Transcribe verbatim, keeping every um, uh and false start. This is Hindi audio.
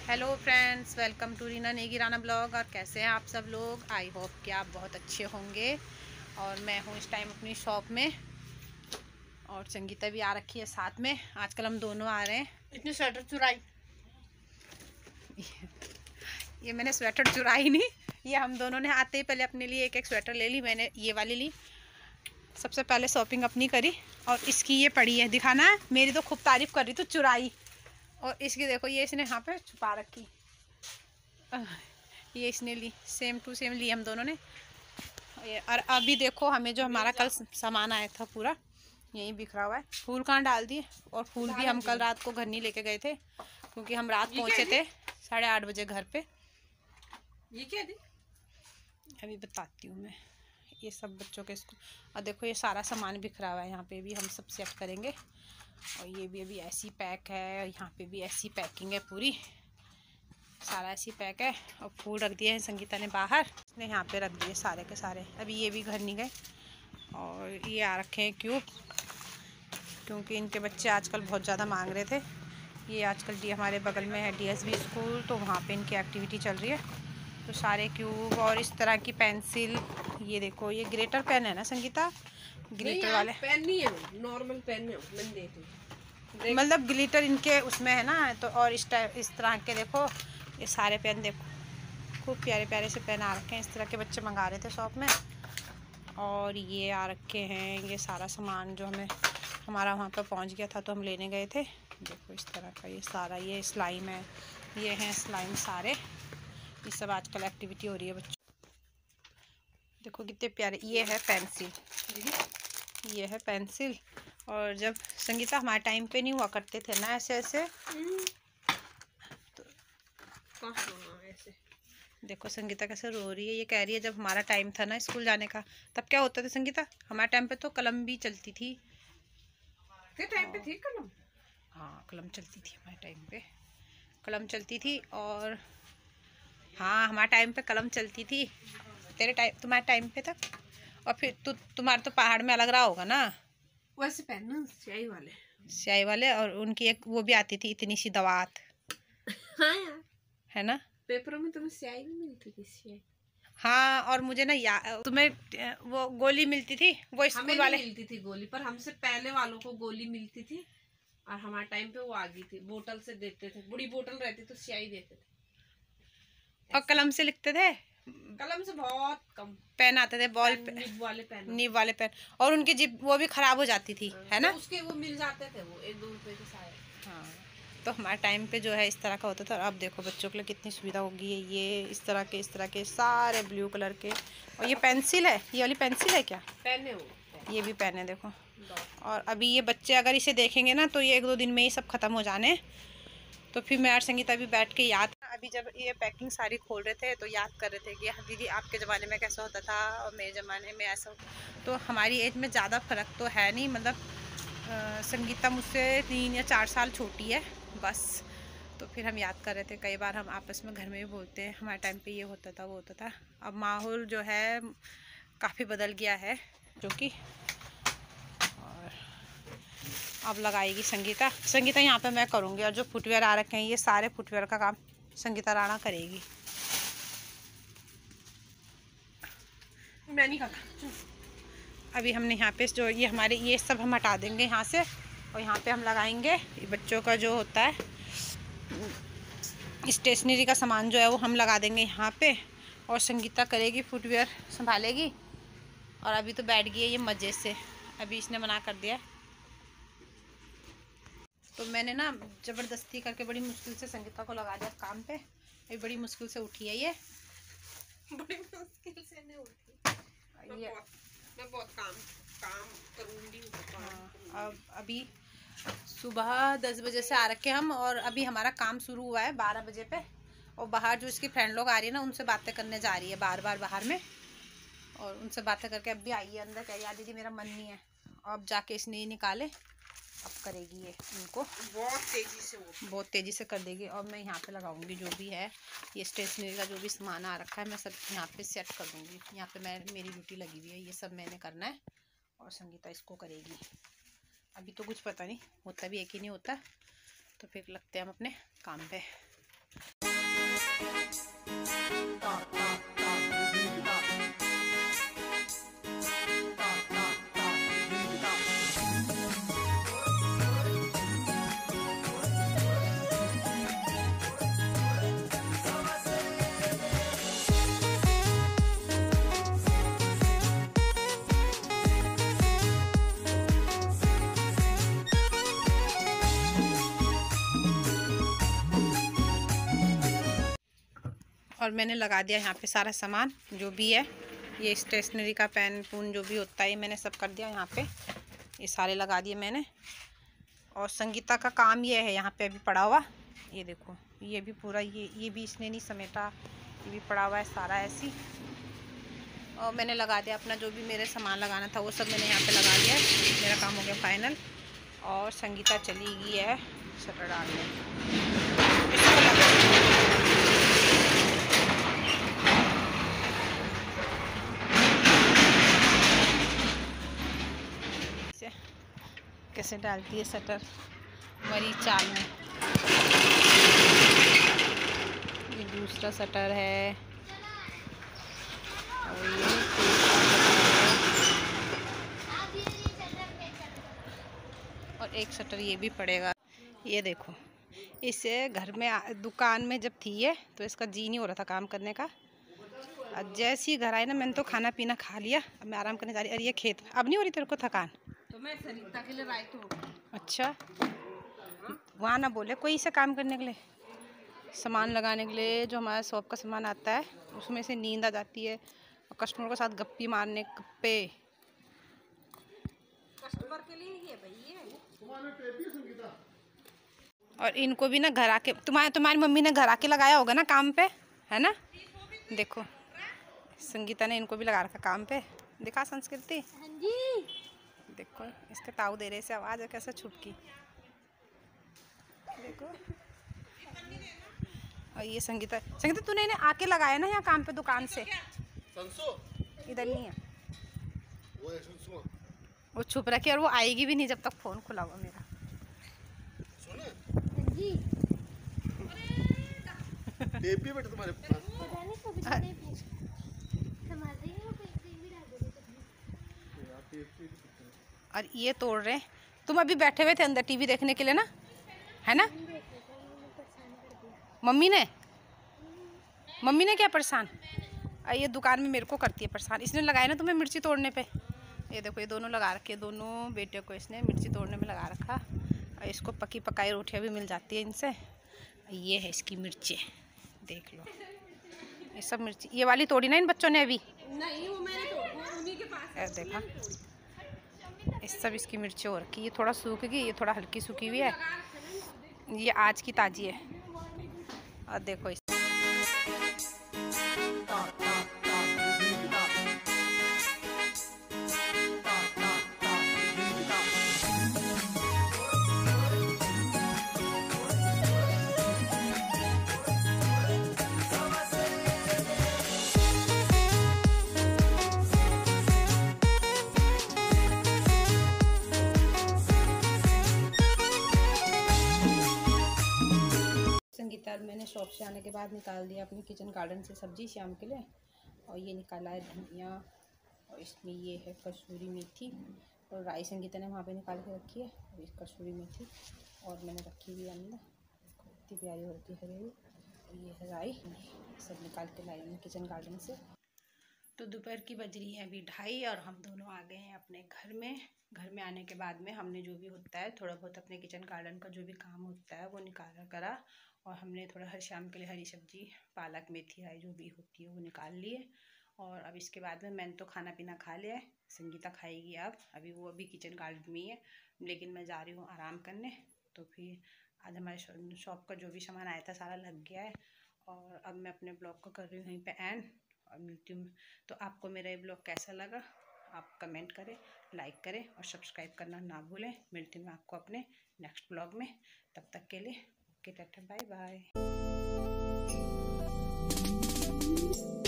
Hello friends, welcome to Reena नेगिराना ब्लॉग। और कैसे हैं आप सब लोग? आई होप कि आप बहुत अच्छे होंगे। और मैं हूँ इस टाइम अपनी शॉप में और संगीता भी आ रखी है साथ में। आजकल हम दोनों आ रहे हैं। इतनी स्वेटर चुराई ये मैंने स्वेटर चुराई नहीं, ये हम दोनों ने आते ही पहले अपने लिए एक एक स्वेटर ले ली। मैंने ये वाली ली, सबसे पहले शॉपिंग अपनी करी। और इसकी ये पड़ी है, दिखाना है, मेरी तो खूब तारीफ कर रही तो चुराई। और इसकी देखो, ये इसने यहाँ पे छुपा रखी, ये इसने ली, सेम टू सेम ली हम दोनों ने। और अभी देखो, हमें जो हमारा कल सामान आया था पूरा यहीं बिखरा हुआ है। फूल कहाँ डाल दिए, और फूल भी हम कल रात को घर नहीं लेके गए थे क्योंकि हम रात पहुँचे थे साढ़े आठ बजे घर पे। ये क्या दी? अभी बताती हूँ मैं। ये सब बच्चों के स्कूल। और देखो ये सारा सामान बिखरा हुआ है, यहाँ पे भी हम सब सेट करेंगे। और ये भी अभी ऐसी पैक है, और यहाँ पे भी ऐसी पैकिंग है पूरी, सारा ऐसी पैक है। और फूल रख दिए हैं संगीता ने बाहर, इसने यहाँ पे रख दिए सारे के सारे। अभी ये भी घर नहीं गए। और ये आ रखे हैं क्यूब, क्योंकि इनके बच्चे आजकल बहुत ज़्यादा मांग रहे थे। ये आजकल डी हमारे बगल में है डीएसबी स्कूल, तो वहाँ पे इनकी एक्टिविटी चल रही है। तो सारे क्यूब और इस तरह की पेंसिल, ये देखो ये ग्रेटर पेन है ना संगीता, ग्लिटर वाले पेन नहीं है, नॉर्मल पेन है। मैंने देखे, मतलब ग्लिटर इनके उसमें है ना। तो और इस टाइप इस तरह के देखो, ये सारे पेन देखो, खूब प्यारे प्यारे से पेन आ रखे हैं। इस तरह के बच्चे मंगा रहे थे शॉप में। और ये आ रखे हैं ये सारा सामान जो हमें हमारा वहाँ पर पहुँच गया था तो हम लेने गए थे। देखो इस तरह का ये सारा, ये स्लाइम है, ये हैं स्लाइम सारे। ये सब आजकल एक्टिविटी हो रही है बच्चों। देखो कितने प्यारे। ये है पेंसिल, ये है पेंसिल। और जब संगीता हमारे टाइम पे नहीं हुआ करते थे ना ऐसे ऐसे, तो ऐसे देखो संगीता कैसे रो रही है। ये कह रही है जब हमारा टाइम था ना स्कूल जाने का, तब क्या होता था संगीता? हमारे टाइम पे तो कलम भी चलती थी। टाइम पे थी कलम? हाँ कलम चलती थी हमारे टाइम पे, कलम चलती थी। और हाँ हमारे टाइम पे कलम चलती थी। तेरे टाइम तुम्हारे टाइम पे तक। और फिर तु तुम्हारे तो पहाड़ में अलग रहा होगा ना वैसे पेन स्याही वाले, स्याही वाले। और उनकी एक वो भी आती थी, इतनी सी दवात। हाँ यार, है ना, पेपरों में तुम्हें स्याही भी मिलती थी, स्याही। हाँ। और मुझे ना या तुम्हें वो गोली मिलती थी, वो स्कूल वाले मिलती थी गोली, पर हमसे पहले वालों को गोली मिलती थी। और हमारे टाइम पे वो आ गई थी, बोतल से देते थे, बड़ी बोतल रहती तो स्याही देते थे। और कलम से लिखते थे। कलम से बहुत कम पेन आते थे, बॉल पेन, निब वाले पेन, निब वाले पेन। और उनकी जिप वो भी खराब हो जाती थी, है ना। तो उसके वो मिल जाते थे, वो एक दो रुपए के सारे। हाँ, तो हमारे टाइम पे जो है इस तरह का होता था। और अब देखो बच्चों के लिए कितनी सुविधा होगी है। ये इस तरह के इस तरह के सारे ब्लू कलर के। और ये पेंसिल है, ये वाली पेंसिल है क्या? पेन है वो, ये भी पेन है देखो। और अभी ये बच्चे अगर इसे देखेंगे ना तो ये एक दो दिन में ही सब खत्म हो जाने। तो फिर मैं और संगीता भी बैठ के याद, अभी जब ये पैकिंग सारी खोल रहे थे तो याद कर रहे थे कि हाँ दीदी आपके ज़माने में कैसा होता था और मेरे ज़माने में ऐसा। तो हमारी एज में ज़्यादा फ़र्क तो है नहीं, मतलब आ, संगीता मुझसे तीन या चार साल छोटी है बस। तो फिर हम याद कर रहे थे, कई बार हम आपस में घर में भी बोलते हैं हमारे टाइम पे ये होता था वो होता था। अब माहौल जो है काफ़ी बदल गया है जो कि। अब लगाएगी संगीता संगीता यहाँ पे मैं करूँगी। और जो फुटवेयर आ रखे हैं ये सारे फुटवेयर का काम संगीता राणा करेगी। मैं नहीं खाता। अभी हमने यहाँ पे जो ये हमारे ये सब हम हटा देंगे यहाँ से। और यहाँ पे हम लगाएंगे बच्चों का जो होता है स्टेशनरी का सामान जो है वो हम लगा देंगे यहाँ पे। और संगीता करेगी फुटवेयर, संभालेगी। और अभी तो बैठ गई है ये मज़े से, अभी इसने मना कर दिया। तो मैंने ना ज़बरदस्ती करके बड़ी मुश्किल से संगीता को लगा दिया काम पे। ये बड़ी मुश्किल से उठी है, ये बड़ी मुश्किल से नहीं उठी। ये बहुत, मैं बहुत काम काम करूँगी। हाँ, अब अभी सुबह दस बजे से आ रखे हम, और अभी हमारा काम शुरू हुआ है बारह बजे पे। और बाहर जो इसकी फ्रेंड लोग आ रही है ना, उनसे बातें करने जा रही है बार बार बाहर में। और उनसे बातें करके अब भी आई है अंदर, कह रही है दीदी मेरा मन नहीं है। अब जाके इसने ही निकाले, अब करेगी ये इनको बहुत तेज़ी से, वो बहुत तेज़ी से कर देगी। और मैं यहाँ पे लगाऊंगी जो भी है ये स्टेशनरी का जो भी सामान आ रखा है, मैं सब यहाँ पे सेट कर दूँगी। यहाँ पे मैं मेरी ड्यूटी लगी हुई है, ये सब मैंने करना है और संगीता इसको करेगी। अभी तो कुछ पता नहीं होता भी है कि नहीं होता। तो फिर लगते हैं हम अपने काम पे। और मैंने लगा दिया यहाँ पे सारा सामान जो भी है, ये स्टेशनरी का पेन पून जो भी होता है, ये मैंने सब कर दिया यहाँ पे, ये सारे लगा दिए मैंने। और संगीता का काम ये है यहाँ पे अभी पड़ा हुआ, ये देखो ये भी पूरा, ये ये भी इसने नहीं समेटा, ये भी पड़ा हुआ है सारा ऐसी। और मैंने लगा दिया अपना जो भी मेरे सामान लगाना था वो सब मैंने यहाँ पे लगा लिया है, मेरा काम हो गया फाइनल। और संगीता चली गई है शटर डालने। कैसे डालती है शटर मरी चाल में। ये दूसरा शटर है और ये और एक शटर ये भी पड़ेगा। ये देखो इसे घर में दुकान में जब थी है तो इसका जी नहीं हो रहा था काम करने का। अब जैसे ही घर आए ना मैंने तो खाना पीना खा लिया, अब मैं आराम करने जा रही। अरे ये खेत अब नहीं हो रही तेरे को थकान? तो मैं सरिता के लिए राइट हूँ। अच्छा वहाँ ना बोले कोई से काम करने के लिए, सामान लगाने के लिए जो हमारा शॉप का सामान आता है उसमें से नींद आ जाती है और कस्टमर के साथ गप्पी मारने गप्पे। कस्टमर के लिए ही है भाई ये। और इनको भी ना घर आके तुम्हारे तुम्हारी मम्मी ने घर आके लगाया होगा ना काम पे, है ना? देखो संगीता ने इनको भी लगा रखा काम पे। दिखा संस्कृति। हाँ जी। देखो इसके ताऊ दे रहे से आवाज है कैसे छुटकी। देखो और ये संगीता, संगीता तूने इन्हें आके लगाया ना यहाँ काम पे दुकान से? इधर नहीं है वो, वो छुप रखी और वो आएगी भी नहीं जब तक फोन खुला हुआ मेरा। जी टेप भी बेटा तुम्हारे पास? और ये तोड़ रहे, तुम अभी बैठे हुए थे अंदर टीवी देखने के लिए ना, है ना? मम्मी ने मम्मी ने क्या परेशान? ये दुकान में मेरे को करती है परेशान। इसने लगाया ना तुम्हें मिर्ची तोड़ने पे। ये देखो ये दोनों लगा रखे, दोनों बेटे को इसने मिर्ची तोड़ने में लगा रखा। और इसको पकी पकाई रोटियां भी मिल जाती है इनसे। ये है इसकी मिर्ची, देख लो ये सब मिर्ची। ये वाली तोड़ी ना इन बच्चों ने अभी? नहीं वो मैंने तोड़ी, उन्हीं के पास। देखा इस सब इसकी मिर्ची हो रखी। ये थोड़ा सूख गई, ये थोड़ा हल्की सूखी हुई है, ये आज की ताजी है। और देखो इस मैंने शॉप से आने के बाद निकाल दिया अपने किचन गार्डन से सब्जी शाम के लिए। और ये निकाला है धनिया, और इसमें ये है कसूरी मेथी, और राई संगीता ने वहाँ पे निकाल के रखी है। और इस कसूरी मेथी और मैंने रखी हुई अंदर, इतनी प्यारी होती है हरी। और ये है राई, सब निकाल के लाई हमने किचन गार्डन से। तो दोपहर की बज रही है अभी ढाई, और हम दोनों आ गए हैं अपने घर में। घर में आने के बाद में हमने जो भी होता है थोड़ा बहुत अपने किचन गार्डन का जो भी काम होता है वो निकाला करा। और हमने थोड़ा हर शाम के लिए हरी सब्जी, पालक मेथी राई जो भी होती है वो निकाल लिए। और अब इसके बाद में मैंने तो खाना पीना खा लिया है, संगीता खाएगी अब, अभी वो अभी किचन गार्डन में ही है, लेकिन मैं जा रही हूँ आराम करने। तो फिर आज हमारे शॉप का जो भी सामान आया था सारा लग गया है। और अब मैं अपने ब्लॉग को कर रही हूँ यहीं पे एंड, और मिलती हूँ। तो आपको मेरा ये ब्लॉग कैसा लगा आप कमेंट करें, लाइक करें और सब्सक्राइब करना ना भूलें। मिलती हूँ आपको अपने नेक्स्ट ब्लॉग में, तब तक के लिए ओके टाटा बाय बाय।